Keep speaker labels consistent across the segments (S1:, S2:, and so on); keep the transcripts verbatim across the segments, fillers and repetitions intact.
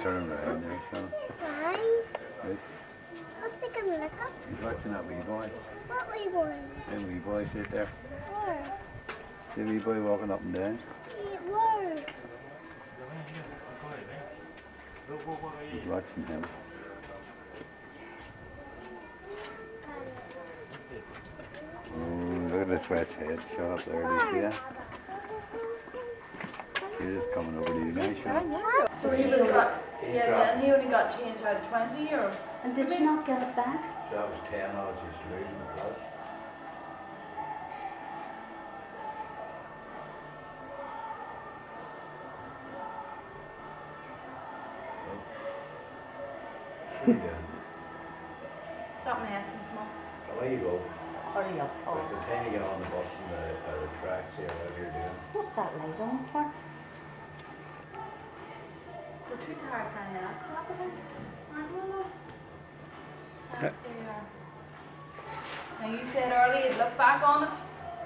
S1: turn around there, so.
S2: Fine.
S1: Right.
S2: What's they gonna look up?
S1: He's watching that wee boy.
S2: What wee boy?
S1: That wee boy sit there.
S2: Where?
S1: The wee boy walking up and down.
S2: Where?
S1: He's watching him. Oh, look at this wet head shot up there, do you see that? He's just coming over to you guys, Sean.
S3: So he would have got, yeah, then he only got change out of twenty euro.
S4: And did she not get it back?
S1: So that was ten hours he's losing the plus. What are you doing?
S3: Stop messing, come on.
S1: Away you go.
S4: Hurry up,
S1: By
S4: Paul.
S1: the time you get on the bus and the, uh, the track, see what you're doing.
S4: What's that light on for?
S3: We're too tired for any of that crap, I think. I don't know. Can't see you are. Now you said earlier you'd look back on it.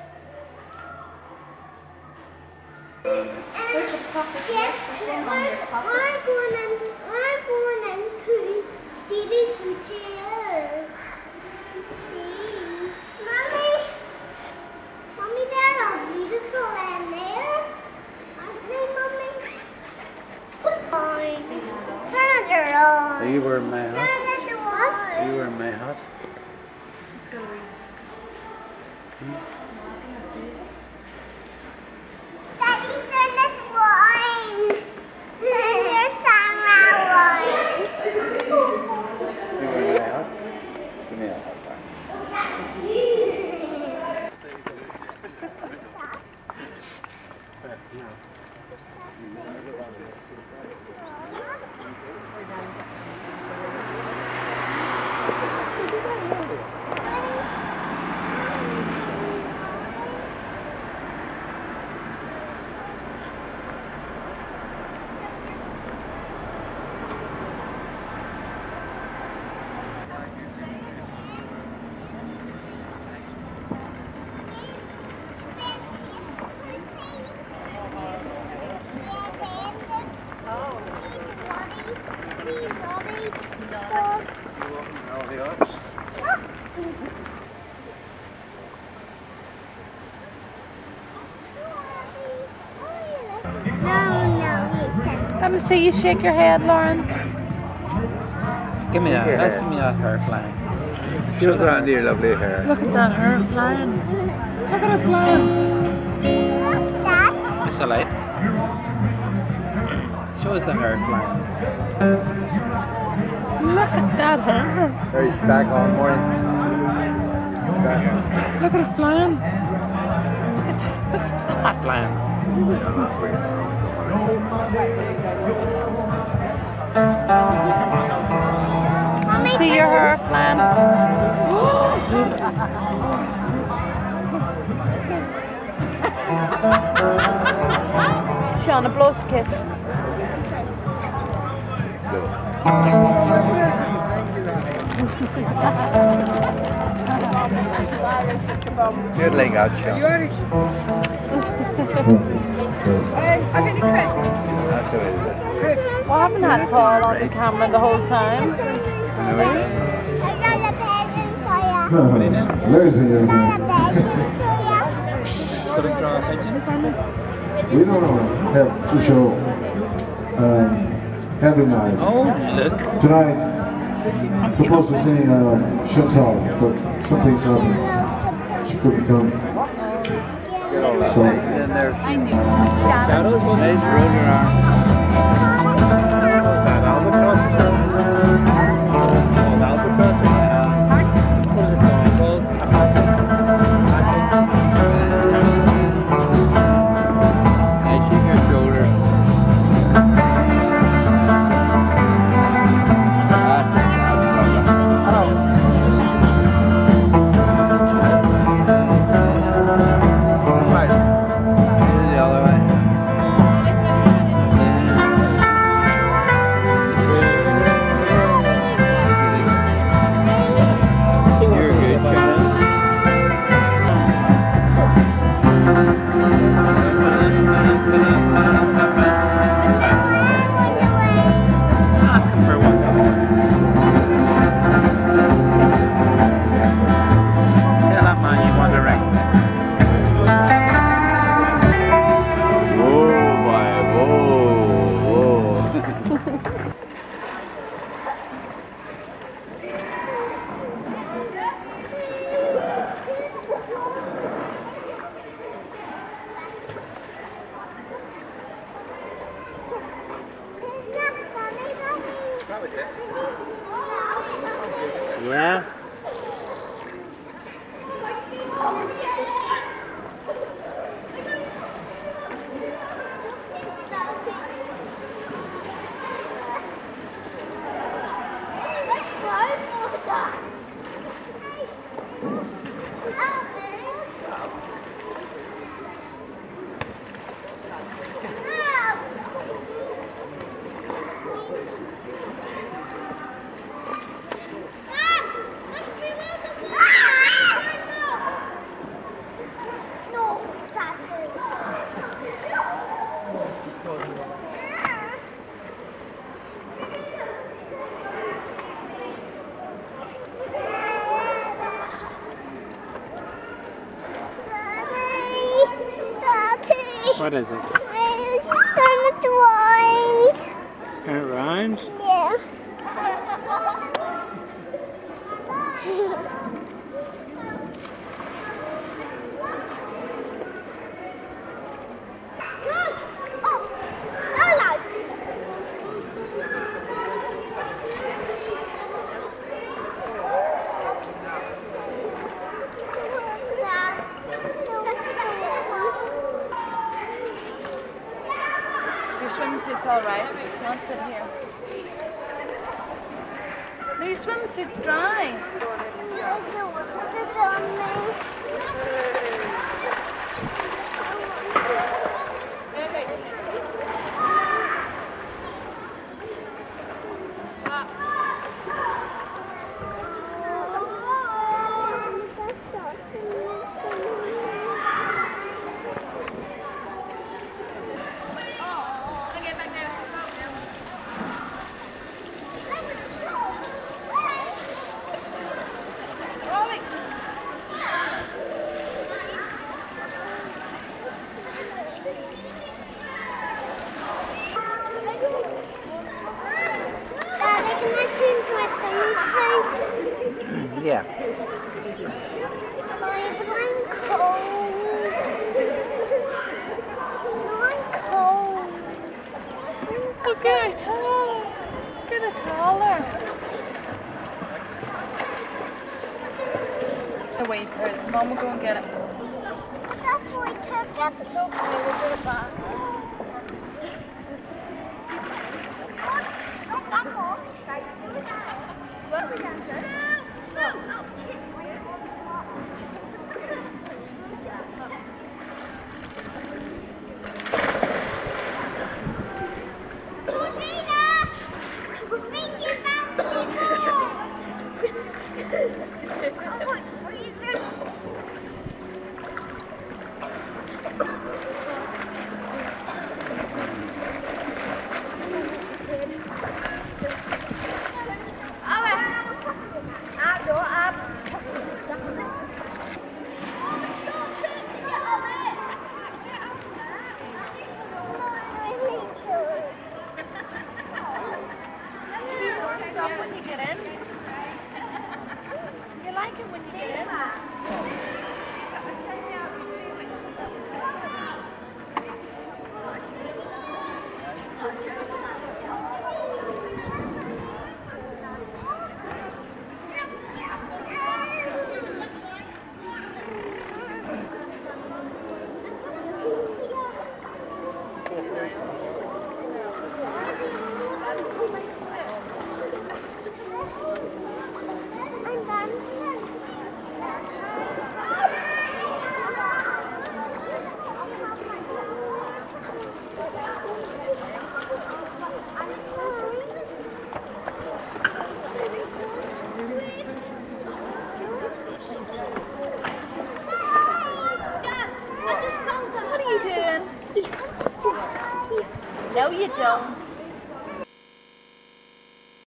S3: There's a pocket
S2: Yes,
S3: here,
S2: we're,
S3: something on your pocket.
S2: we're going in, we're going in to see these hotels. See. Mommy, Mommy, they're all beautiful in there. Aren't they, Mommy? On. Turn it on.
S1: Are you wearing my hat?
S2: Turn it on.
S1: Are you wearing my hat?
S2: Daddy, turn it on. Your camera on.
S1: You wearing my hat? Give me a hat back. All the odds.
S2: No, no,
S3: Let me see you shake your head, Lauren.
S5: Give me that. Let's see me that hair flying.
S1: Look around your lovely hair.
S5: Look at that hair flying. Look at it flying.
S2: what's that?
S5: It's a light. Show us the hair flying. Look at that hair.
S1: There, he's back on morning. Back on.
S5: Look at it flying. Look at that. Look at stop that flying.
S2: Mommy,
S3: See your hair flying. Shauna, blow us a kiss.
S1: Good leg out, Sean. That's the way it is.
S3: Well, I haven't had Paul on the camera the whole time.
S1: I know it is.
S2: I got a pageant for you.
S6: Lazy
S2: I
S6: again.
S2: got a pageant for you.
S5: Could I draw a pigeon for me?
S6: We don't have to show um, every night.
S5: Oh, look.
S6: Tonight, supposed to sing uh, Chantal, but something's happened. She couldn't come. So,
S1: And then there's
S5: Shadows will
S1: nice roll your arm. What's that, albatross?
S5: called albatross. What is this song called?
S1: I shake your shoulder. That's it. Right. The other way. Yeah. What is it?
S2: It's on the drawings.
S1: It rhymes?
S2: Yeah. Oh, hello.
S3: Your swimsuit's alright. Don't sit here. No, your swimsuit's dry.
S1: Yeah.
S3: Okay, towel. Get a taller. Wait for it. Mom will go and get it.
S2: That's why I took it.
S3: It's okay, we'll get it back. When you get in, you like it when you get in. What are you doing? No, you don't.